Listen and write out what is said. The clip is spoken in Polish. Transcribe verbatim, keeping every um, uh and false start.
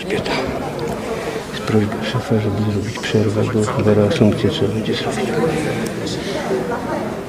Elżbieta. Jest prośba szefa, żeby zrobić przerwę, bo chyba reasumpcję trzeba będzie zrobić.